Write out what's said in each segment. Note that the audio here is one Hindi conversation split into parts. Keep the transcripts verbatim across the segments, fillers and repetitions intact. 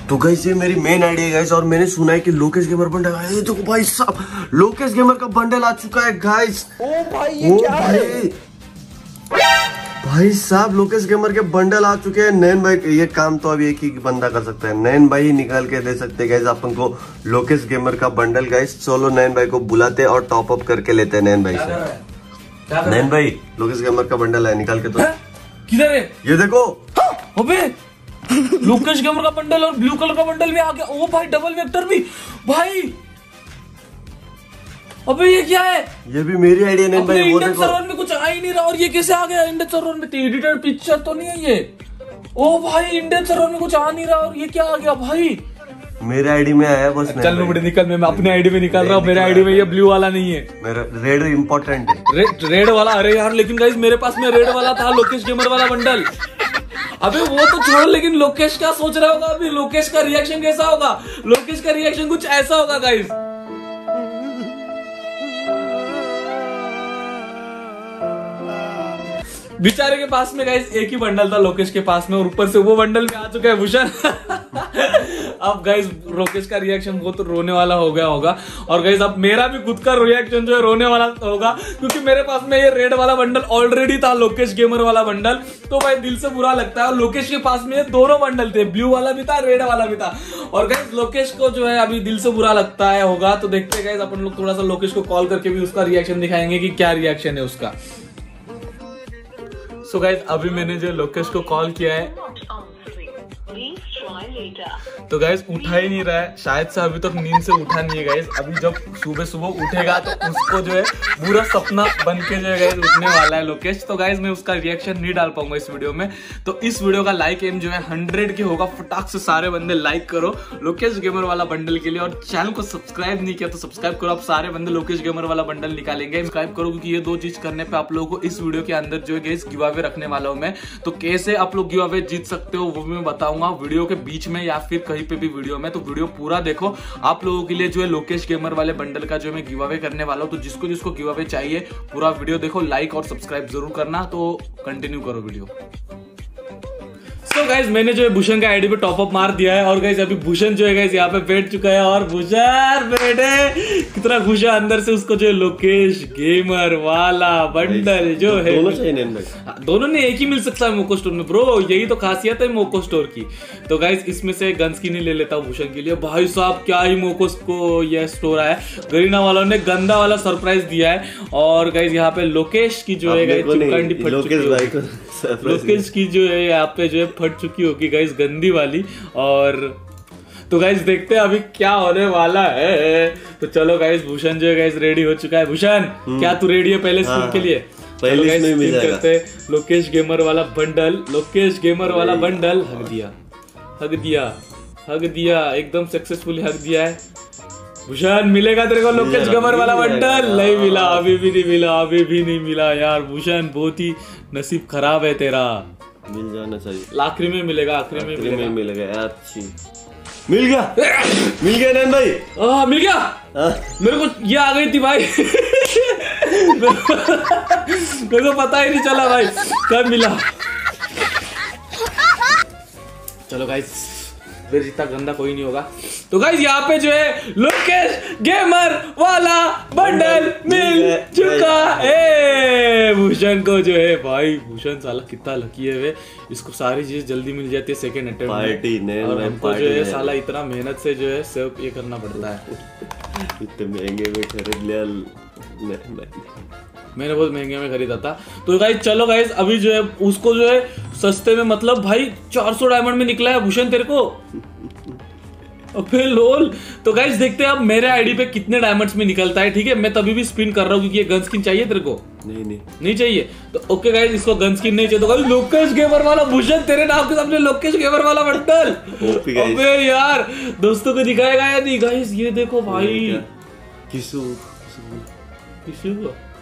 तो गाइस ये मेरी मेन आईडी है गाइस, और मैंने सुना है कि लोकेश गेमर बंडल आया है। देखो भाई साहब लोकेश गेमर का बंडल आ चुका है गाइस। ओ भाई ये क्या है? भाई साहब लोकेश गेमर के बंडल आ चुके हैं। नैन भाई ये काम तो अभी एक ही बंदा कर सकता है, नैन भाई ही निकाल के दे सकते हैं गाइस अपन को लोकेश गेमर का बंडल। गाइस चलो नैन भाई को बुलाते और टॉप अप करके लेते हैं नैन भाई से। नैन भाई लोकेश गेमर का बंडल है, निकाल के तो। किधर है ये देखो। अबे लोकेश गेमर का बंडल और ब्लू कलर का बंडल भी आ गया। ओ भाई डबल वेक्टर भी भाई। अबे ये क्या है? ये भी मेरी आईडिया नहीं भाई। वो देखो सर्वर में कुछ आ ही नहीं रहा और ये कैसे आ गया इंडियन सर्वर में? एडिटेड पिक्चर तो नहीं है ये? ओ भाई इंडियन सर्वर में कुछ आ नहीं रहा और ये क्या आ गया भाई? मेरे आईडी में आया बस। चल नो बड़े निकल, मैं अपने आईडी में निकाल रहा हूँ। मेरे आईडी में ये ब्लू वाला नहीं है, मेरा रेड इम्पोर्टेंट है। रेड रेड वाला। अरे यार लेकिन गाइस मेरे पास में रेड वाला था लोकेश गेमर वाला बंडल। अबे वो तो छोड़, लेकिन लोकेश क्या सोच रहा होगा अभी? लोकेश का रिएक्शन कैसा होगा? लोकेश का रिएक्शन कुछ ऐसा होगा गाइस। बेचारे के पास में गाइस एक ही बंडल था लोकेश के पास में, और ऊपर से वो बंडल में आ चुका है भूषण। अब गाइस लोकेश का रिएक्शन वो तो रोने वाला हो गया होगा, और गाइस अब मेरा भी खुद का रिएक्शन जो है रोने वाला होगा, क्योंकि मेरे पास में ये रेड वाला बंडल ऑलरेडी था, लोकेश गेमर वाला बंडल। तो भाई दिल से बुरा लगता है। और लोकेश के पास में दोनों बंडल थे, ब्लू वाला भी था रेड वाला भी था, और गाइस लोकेश को जो है अभी दिल से बुरा लगता है होगा। तो देखते हैं गाइस अपन लोग थोड़ा सा लोकेश को कॉल करके भी उसका रिएक्शन दिखाएंगे कि क्या रिएक्शन है उसका। सो so गाइस अभी मैंने जो लोकेश को कॉल किया है, तो गाइस उठा ही नहीं रहा है, शायद से अभी तक नींद से उठा नहीं है गाइस। अभी जब सुबह सुबह उठेगा तो उसको जो है पूरा सपना बन के जो है गाइस उठने वाला है लोकेश। तो गाइस मैं उसका रिएक्शन नहीं डाल पाऊंगा इस वीडियो में। तो इस वीडियो का लाइक एम जो है हंड्रेड के होगा, फटाक से सारे बंदे लाइक करो लोकेश गेमर वाला बंडल के लिए। और चैनल को सब्सक्राइब नहीं किया तो सब्सक्राइब करो। आप सारे बंदे लोकेश गेमर वाला बंडल निकालेंगे, सब्सक्राइब करो, क्योंकि ये दो चीज करने पे आप लोगों को इस वीडियो के अंदर जो है गाइस गिव अवे रखने वाला हूं मैं। तो कैसे आप लोग गिव अवे जीत सकते हो वो भी मैं बताऊंगा वीडियो के बीच में या फिर कहीं पे भी वीडियो में। तो वीडियो पूरा देखो। आप लोगों के लिए जो है लोकेश गेमर वाले बंडल का जो मैं गिव अवे करने वाला हूं, तो जिसको जिसको गिव अवे चाहिए पूरा वीडियो देखो, लाइक और सब्सक्राइब जरूर करना। तो कंटिन्यू करो वीडियो। तो गाइज मैंने जो है भूषण का आईडी पे टॉप अप मार दिया है, और गाइज अभी भूषण जो है गाइज यहाँ पे बैठ चुका है, और भूषण बैठे कितना खुश है अंदर से। उसको जो है लोकेश गेमर वाला बंडल जो है दोनों चाहिए, दोनों ने एक ही मिल सकता है मोको स्टोर में ब्रो, यही तो खासियत है मोको स्टोर की। तो गाइज इसमें से गन स्किन ही ले लेता हूँ भूषण के लिए। भाई साहब क्या ही मोको को यह स्टोर आया, गरीना वालों ने गंदा वाला सरप्राइज दिया है। और गाइज यहाँ पे लोकेश की जो है लोकेश की जो है यहाँ पे जो है फट चुकी होगी गाइस गंदी वाली। और तो गाइस देखते हैं अभी क्या होने वाला है। तो चलो गाइस भूषण जो है गाइस रेडी हो चुका है। भूषण क्या तू रेडी है पहले स्किन के लिए? पहले इसमें मिल जाएगा। करते लोकेश गेमर वाला बंडल, लोकेश गेमर वाला बंडल हक दिया हक दिया हक दिया एकदम सक्सेसफुली हक दिया है। भूषण मिलेगा तेरे को लोकेश गेमर वाला बंडल? नहीं मिला, अभी भी नहीं मिला, अभी भी नहीं मिला यार। भूषण बहुत ही नसीब खराब है तेरा, मिल जाना चाहिए। आखिरी में मिलेगा, आखिरी में मिलेगा, मिलेगा यार। अच्छी मिल गया, मिल गया नैन भाई। आ, मिल गया आ? मेरे को ये आ गई थी भाई। मेरे को पता ही नहीं चला भाई कब मिला। चलो गाइस मेरे जितना गंदा कोई नहीं होगा। तो गाइस यहाँ पे जो है लोकेश गेमर वाला बंडल मिल चुका है भूषण को जो है। भाई भूषण साला कितना लकी है वे, इसको सारी चीज जल्दी मिल जाती है सेकंड अटेम्प्ट में, और हमको जो है साला इतना मेहनत से जो है सेव ये करना पड़ता है। इतने महंगे में खरीद लिया मैंने, बहुत महंगे में खरीदा था। तो गाइस चलो गाइस अभी जो है उसको जो है सस्ते में, मतलब भाई चार सौ डायमंड में निकला है भूषण तेरे को। अबे लोल। तो गाइस देखते हैं अब मेरे आईडी पे कितने डायमंड्स में निकलता है। ठीक है मैं तभी भी स्पिन कर रहा हूँ क्योंकि ये गन स्किन चाहिए तेरे को। नहीं नहीं नहीं चाहिए तो ओके गाइस, इसको गन स्किन नहीं चाहिए। तो गाइस लोकेश गेमर वाला भूषण तेरे नाम के सामने लोकेश गेमर वाला बंडल। अबे यार दोस्तों को दिखाएगा या नहीं? गाइस ये देखो भाई किसु किसु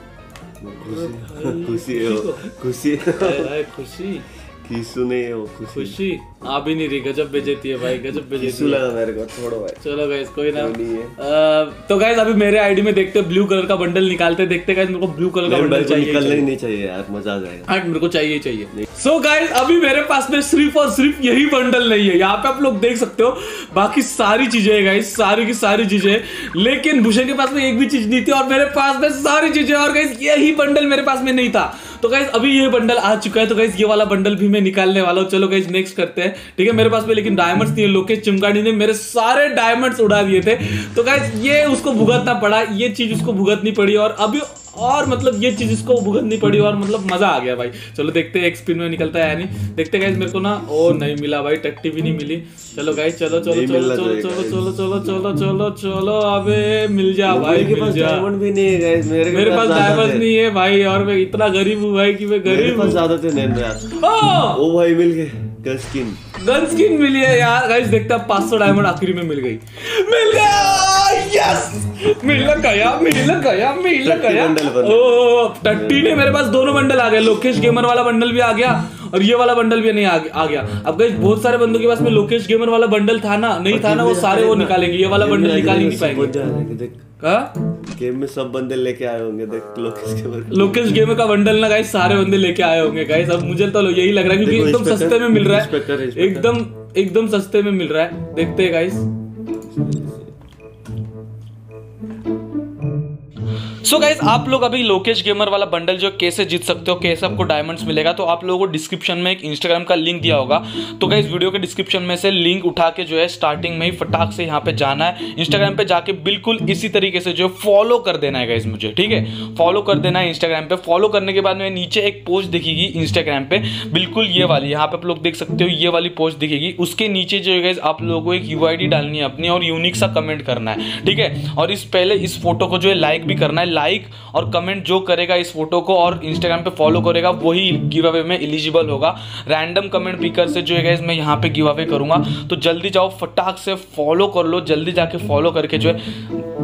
खुशी खुशी खुशी किसु नहीं है वो खुशी खुशी आ भी नहीं रही। गजब बेइज्जती है भाई, गजब बेइज्जती लगा मेरे को। छोड़ो भाई, चलो गाइस कोई ना। तो गाइस अभी मेरे आईडी में देखते ब्लू कलर का बंडल निकालते, देखते गाइस मेरे को ब्लू कलर का बंडल चाहिए। निकलना ही नहीं चाहिए यार, मजा आ जाएगा। हाँ मेरे को चाहिए चाहिए। सो गाइस अभी मेरे पास में सिर्फ और सिर्फ यही बंडल नहीं है, यहाँ पे आप लोग देख सकते हो बाकी सारी चीजें है गाइस, सारी की सारी चीजें, लेकिन भूषण के पास में एक भी चीज नहीं थी और मेरे पास में सारी चीजें, और गाइस यही बंडल मेरे पास में नहीं था। तो गाइस अभी ये बंडल आ चुका है, तो गाइस ये वाला बंडल भी मैं निकालने वाला हूँ। चलो गाइस नेक्स्ट करते हैं, ठीक है। मेरे पास में लेकिन डायमंड्स नहीं है, लोकेश चिमगाड़ी ने मेरे सारे डायमंड्स उड़ा दिए थे, तो गाइस ये उसको भुगतना पड़ा, ये चीज उसको भुगतनी पड़ी, और अभी और मतलब ये चीज इसको भुगतनी पड़ी, और मतलब मजा आ गया भाई। चलो देखते हैं एक स्पिन में निकलता है या नहीं, देखते गाइस। मेरे को ना ओ नहीं मिला भाई, टट्टी भी नहीं मिली। चलो गाइस चलो चलो चलो चलो चलो चलो चलो चलो चलो चलो अबे मिल जा भाई, मिल जा। डायमंड भी नहीं है गाइस, मेरे मेरे पास डायमंड नहीं है भाई, और मैं इतना गरीब हूँ भाई कि मैं गरीब हूँ। ज्यादा थे नैन भाई। ओ भाई मिल गए गन स्किन, गन स्किन मिली है यार गाइस। देखता है पाँच सौ डायमंड आखिरी में मिल गई, मिल गया, यस मिल गया मिल गया मिल गया। ओ टट्टी ने मेरे पास दोनों बंडल आ गए, लोकेश गेमर वाला बंडल भी आ गया और ये वाला बंडल भी नहीं आ, आ गया। अब गाइस बहुत सारे बंदों के पास में लोकेश गेमर वाला बंडल था ना, नहीं था ना, वो सारे वो निकालेंगे, ये वाला बंडल निकाल ही नहीं पाएंगे। गेम में सब बंदे लेके आए होंगे, देख लोकेश गेमर लोकेश गेमर का बंडल ना गाइस सारे बंदे लेके आए होंगे गाइस। अब मुझे तो यही लग रहा है क्योंकि एकदम सस्ते में मिल रहा है, एकदम एकदम सस्ते में मिल रहा है। देखते हैं गाइस। सो so गाइस आप लोग अभी लोकेश गेमर वाला बंडल जो कैसे जीत सकते हो, कैसे आपको डायमंड्स मिलेगा, तो आप लोगों को डिस्क्रिप्शन में एक इंस्टाग्राम का लिंक दिया होगा। तो गाइस वीडियो के डिस्क्रिप्शन में से लिंक उठा के जो है स्टार्टिंग में ही फटाक से यहाँ पे जाना है, इंस्टाग्राम पे जाके बिल्कुल इसी तरीके से जो है फॉलो कर देना है गाइस मुझे, ठीक है। फॉलो कर देना है इंस्टाग्राम पे। फॉलो करने के बाद में नीचे एक पोस्ट दिखेगी इंस्टाग्राम पे, बिल्कुल ये वाली, यहाँ पे आप लोग देख सकते हो ये वाली पोस्ट दिखेगी। उसके नीचे जो है गाइस आप लोगों को एक यू आई डी डालनी है अपनी और यूनिक सा कमेंट करना है, ठीक है। और इस पहले इस फोटो को जो है लाइक भी करना है, लाइक और कमेंट जो करेगा इस फोटो को और इंस्टाग्राम पे फॉलो करेगा वही गिव अवे में एलिजिबल होगा। रैंडम कमेंट पिकर से जो है गाइस मैं यहाँ पे गिव अवे करूंगा, तो जल्दी जाओ फटाक से फॉलो कर लो, जल्दी जाके फॉलो करके जो है